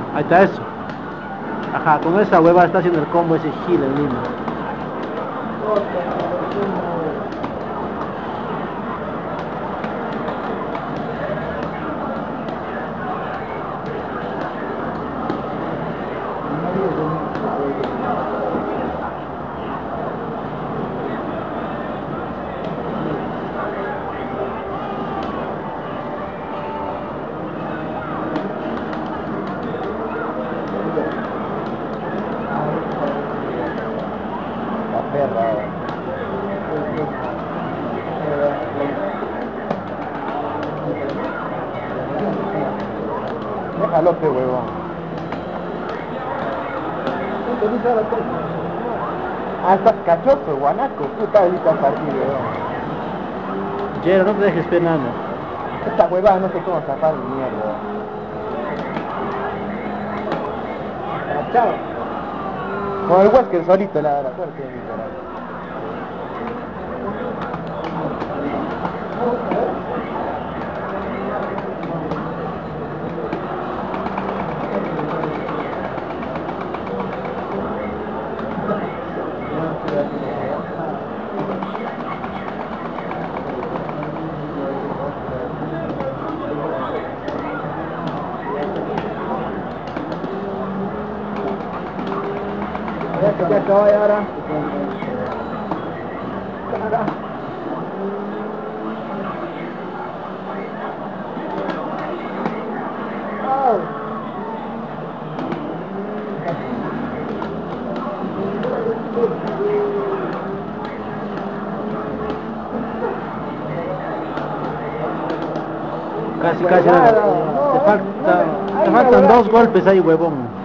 Ahí está eso. Ajá, con esa hueva está haciendo el combo ese Gil en Lima. La perra. Déjalo, pe huevón. Ah, estás cachoso, guanaco. Puta, ahorita partir, huevón. Jero, no te dejes penando. Esta huevada no sé cómo zafar de mierda. Chao. Como el Wesker solito la suerte de mi carajo. Ya acabó ahora. Casi, casi. Te faltan dos golpes ahí, huevón.